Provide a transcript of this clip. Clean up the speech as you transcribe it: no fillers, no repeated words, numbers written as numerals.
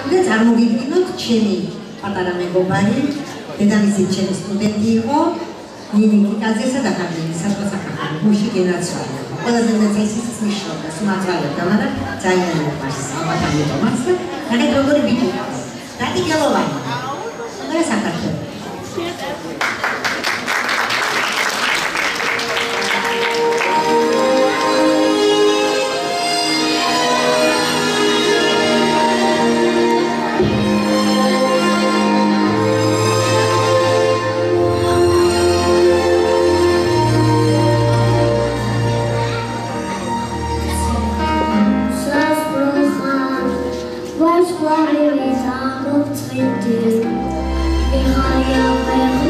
და წარმოგიდგინოთ ჩემი პატარა მეგობარი, დედამისით ჩემი სტუდენტი იყო, ნინი კიკაძესა და ხარჯელი საზღვასაკრებულო გუში გენაცვალა. ყველაზე მეტად ისიც ნიშნავდა, სუმაცვალებდა, მაგრამ ძალიან მიყვარს ალბათ ამიტომაც და ნახეთ როგორი ბიჭი იყო. დადიგელოვანი. და საქართველო. What is on the tree?